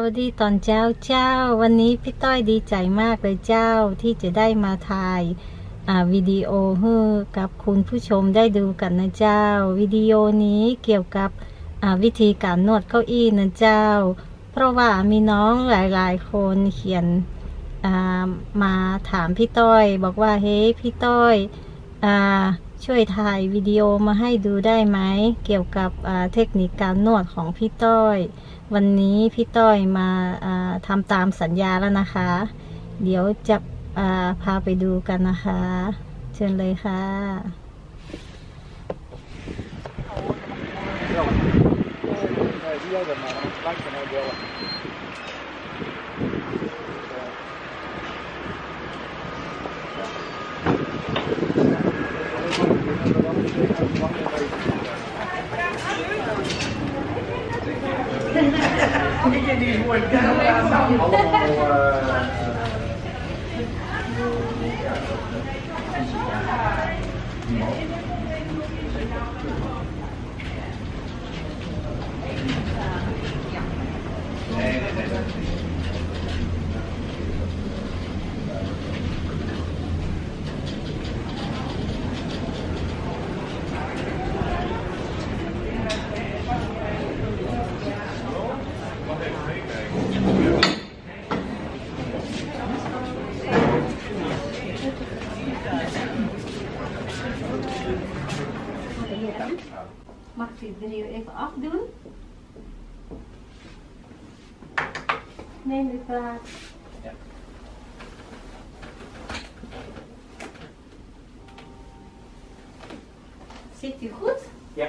วัสดีตอนเช้าวันนี้พี่ต้อยดีใจมากเลยเจ้าที่จะได้มาถ่ายวิดีโอให้กับคุณผู้ชมได้ดูกันนะเจ้าวิดีโอนี้เกี่ยวกับวิธีการนวดเก้าอี้นะเจ้าเพราะว่ามีน้องหลายๆคนเขียนมาถามพี่ต้อยบอกว่าเฮ้พี่ต้อยช่วยถ่ายวิดีโอมาให้ดูได้ไหมเกี่ยวกับเทคนิคการนวดของพี่ต้อยวันนี้พี่ต้อยมาทำตามสัญญาแล้วนะคะเดี๋ยวจะพาไปดูกันนะคะเชิญเลยค่ะ Die wordt allemaal Mag ik de video even afdoen? Neem de plaats. Ja. Zit u goed? Ja.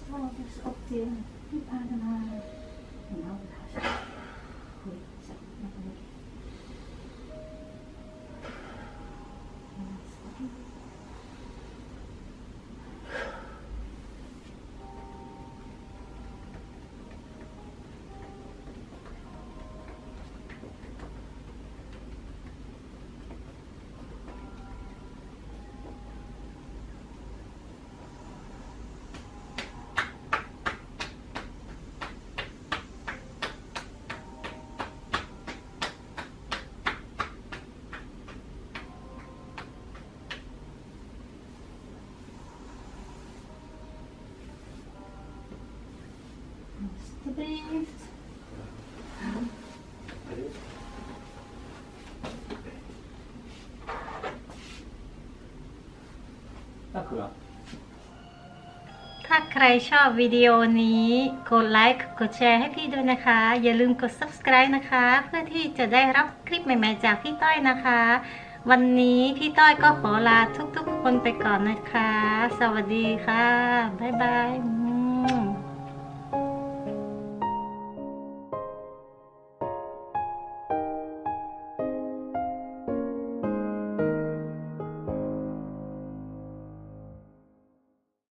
Oh, dat is ook die ademhalen. Nou, goed, zo, nog een beetje. Alsjeblieft.ถ้าใครชอบวิดีโอนี้กดไลค์กดแชร์ให้พี่ด้วยนะคะอย่าลืมกด subscribe นะคะเพื่อที่จะได้รับคลิปใหม่ๆจากพี่ต้อยนะคะวันนี้พี่ต้อยก็ขอลาทุกๆคนไปก่อนนะคะสวัสดีค่ะบ๊ายบาย